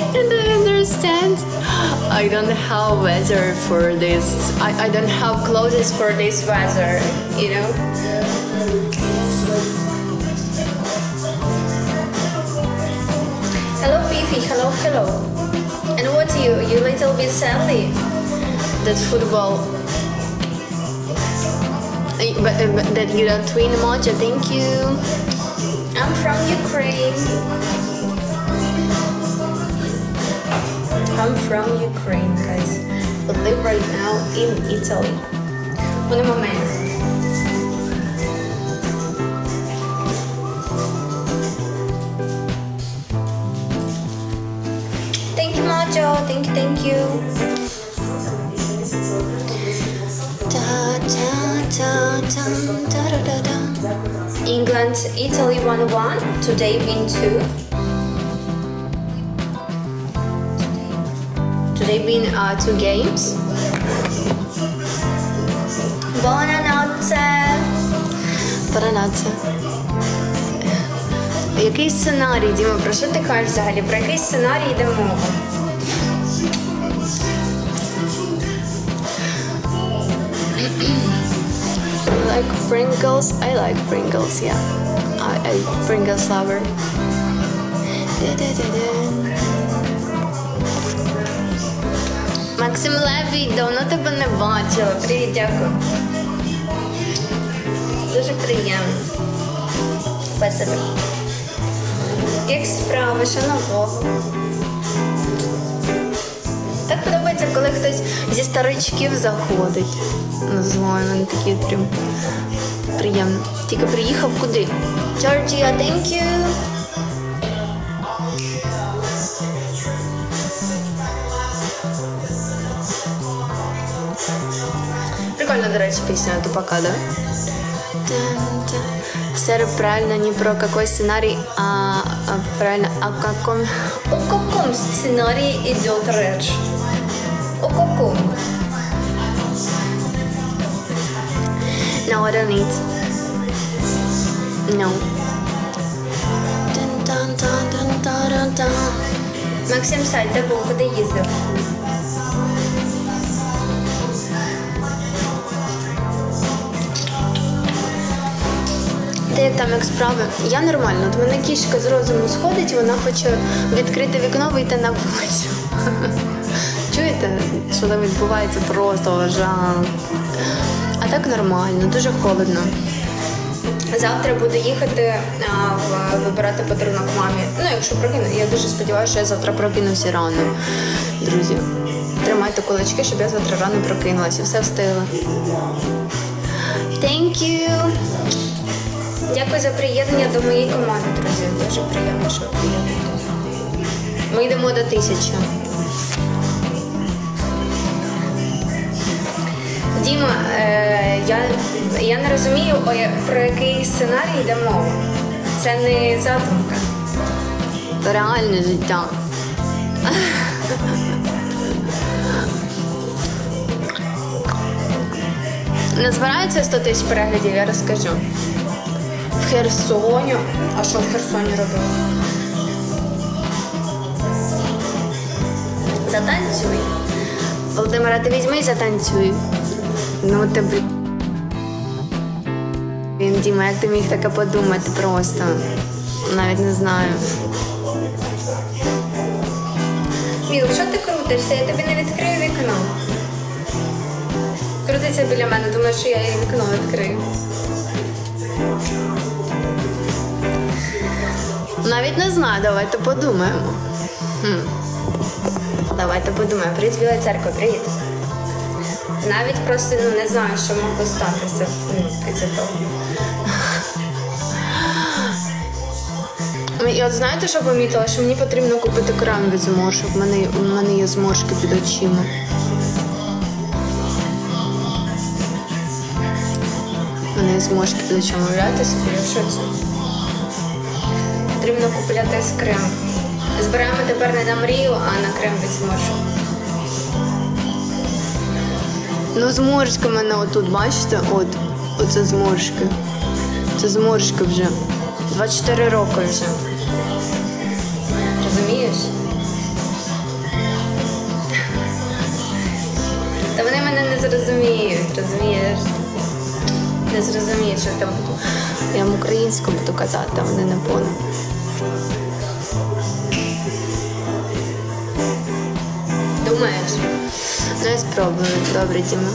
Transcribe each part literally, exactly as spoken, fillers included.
And I understand. I don't have weather for this. I, I don't have clothes for this weather, you know? Hello, Fifi. Hello, hello. And what you? You little bit sadly? That football. But, but that you don't win much. Thank you. I'm from Ukraine. I'm from Ukraine, guys, but live right now in Italy. One moment. Thank you, Mojo. Thank you, thank you. Da, da, da, da, da, da, da. England, Italy one one. Today win two. They've been uh, two games. Buonanotte. Buonanotte. Який сценарій, Діма? Про що ти кажеш взагалі? Про який сценарій йде мова? Like Pringles? I like Pringles, yeah. I, I Pringles lover. Максим Левій, давно тебе не бачила. Привіт, дякую. Дуже приємно. Спасибо. Як справи, що нового? Так подобається, коли хтось зі старичків заходить. Не знаю, мене такі прям приємно. Тільки приїхав куди? Georgia, thank you. Прикольно, до речі, пісня Тупака, да? Все правильно, не про какой сценарий, а, а правильно, о каком... О каком сценарии идет речь? О каком? No, I don't need. No. Максим, Саль, де був? Куди їздив? Як там, як справи? Я нормально. От мене кішка з розуму сходить, вона хоче відкрити вікно, вийти на вулицю. Чуєте, що там відбувається? Просто жах. А так нормально, дуже холодно. Завтра буду їхати а, в, вибирати подарунок мамі. Ну, якщо прокину, я дуже сподіваюся, що я завтра прокинуся рано. Друзі, тримайте кулачки, щоб я завтра рано прокинулася. Все встигла. Thank you! Дякую за приєднання до моєї команди, друзі. Дуже приємно, що ви приєднуєте. Ми йдемо до тисячі. Діма, е, я, я не розумію, про який сценарій йде мова. Це не задумка. Це реальне життя. Не збирається сто тисяч переглядів, я розкажу. В Херсоні. А що в Херсоні робили? Затанцюй. Володимира, ти візьми і затанцюй. Ну ти, блін. Він, Діма, як ти міг таке подумати просто? Навіть не знаю. Міл, що ти крутишся? Я тобі не відкрию вікно. Крутиться біля мене, думаю, що я їй вікно відкрию. Навіть не знаю, давайте подумаємо. Хм. Давайте подумаємо. Привіт, Біла Церква, привіт. Навіть просто ну, не знаю, що могло статися після того. І от знаєте, що помітила? Що мені потрібно купити крем від зморшок. У мене, у мене є зморшки під очима. У мене є зморшки під очима. Уявляєте собі? Що це? Потрібно купляти з крем. Збираємо тепер не на мрію, а на крем від зморшок. Ну, зморшки в мене отут, бачите? От, оце зморшки. Це зморшки вже. двадцять чотири роки вже. Розумієш? не зрозуміють, що там я вам українську буду казати, а вони не поняли. Думаєш? Ну, я спробую. Добре, Діма.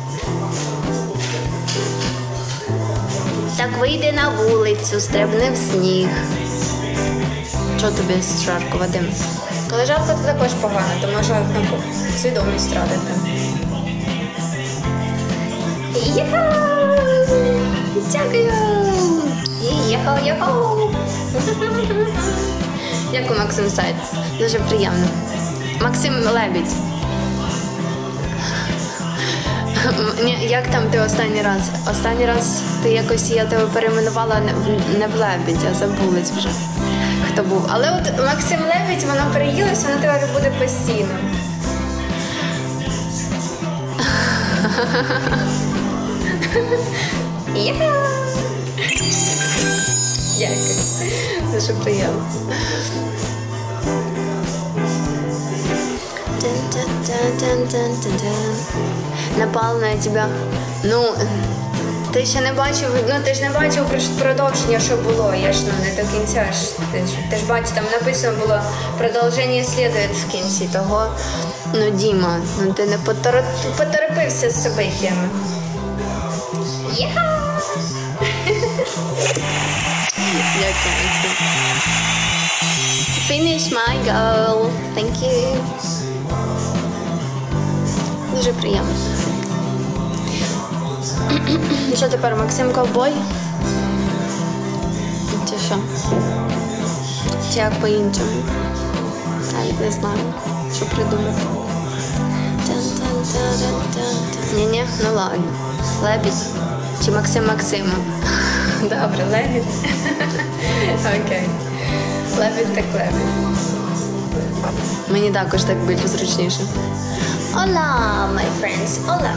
Так вийди на вулицю, стрибни в сніг. Що тобі жарко, Вадим? Коли жарко, це також погано, то може ну, свідомість втратити. Єха! Дякую! Єха, єха! Дякую, Максим Сайт. Дуже приємно. Максим Лебідь. Ні, як там ти останній раз? Останній раз ти якось, я тебе перейменувала не в, не в Лебідь, а забулась вже, хто був. Але от Максим Лебідь, воно переїлось, воно тебе буде постійно. Дякую. Дуже приємно. Напал на тебе. Ну, ти ще не бачив, ну ти ж не бачив продовження, що було. Я ж ну, не до кінця ж. Ти ж, ти ж бачиш, там написано було продовження слідує в кінці того. Ну, Діма, ну ти не потор... поторопився з событиями. Єха! Дякую, Максим. Finish my goal. Thank you. Дуже приємно. Що тепер, Максим ковбой? Чи що? Чи як по-іншому? Навіть не знаю, що придумати. Ні-ні, ну ладно. Лебідь. Чи Максим Максима? Добре, Лебідь. Окей. Лебідь так Лебідь. Мені також так більш зручніше. Hola, my friends. Hola.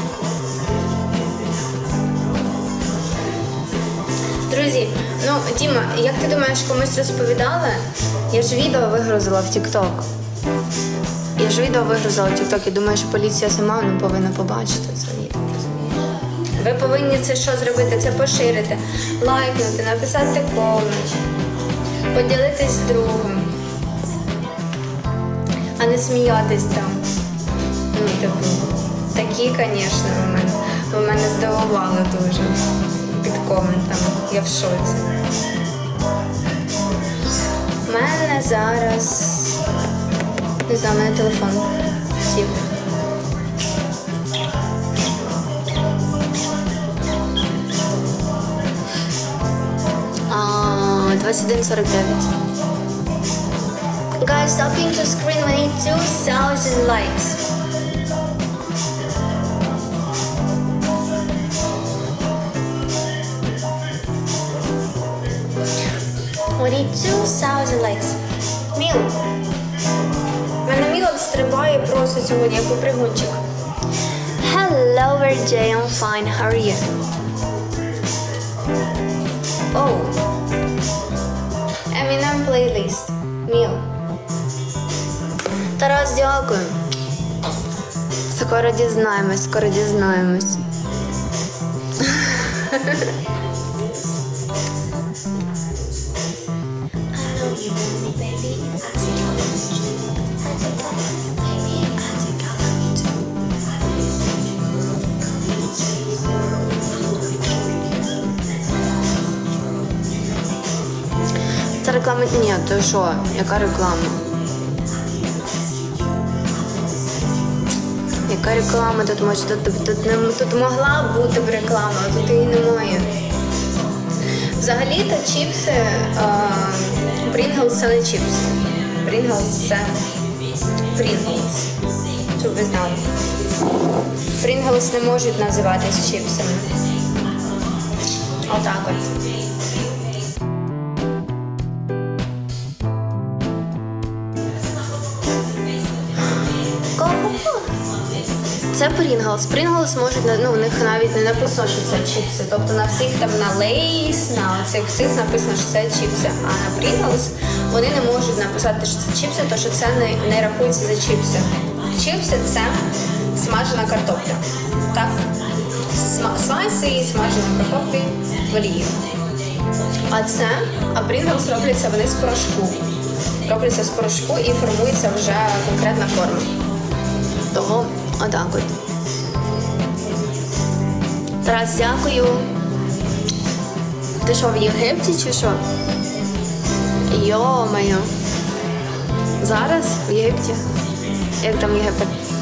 Друзі, ну, Діма, як ти думаєш, комусь розповідала? Я ж відео вигрузила в TikTok. Я ж відео вигрузила в TikTok і думаю, що поліція сама не повинна побачити це відео. Ви повинні це що зробити? Це поширити, лайкнути, написати комент, поділитись з другом, а не сміятись там. Ну, типу, такі, звісно, ви мене, ви мене здивували дуже під коментами. Я в шоці. У мене зараз, не знаю, у мене телефон сів. двадцять один сорок дев'ять. Guys, talking to screen, we need two thousand likes. We need two thousand likes. Міл. Мене Міла стрибає просто сьогодні, як попригунчик. Hello, J, I'm fine. How are you? Oh. Eminem playlist. Міл. Тарас, дякую. Скоро дізнаємось, скоро дізнаємось. Це реклама? Ні, то що? Яка реклама? Яка реклама тут може? Тут, тут, тут, не, тут могла б бути б реклама, а тут її немає. Взагалі-то чіпси, Pringles це не чіпси. Pringles це Pringles. Щоб ви знали. Pringles не можуть називатись чіпсами. Отак от. Це Pringles. Pringles можуть, ну, у них навіть не написано, що це чіпси. Тобто на всіх там на Lay's, на цих всіх написано, що це чіпси. А на Pringles вони не можуть написати, що це чіпси, тому що це не, не рахується за чіпси. Чіпси – це смажена картопля. Так? слайси і смажені картоплі в олії. А це, а Pringles робляться вони з порошку. Робляться з порошку і формується вже конкретна форма. Того отак от. Тарас, дякую. Ти що, в Єгипті чи що? Йо-моє. Зараз в Єгипті. Як там Єгипет?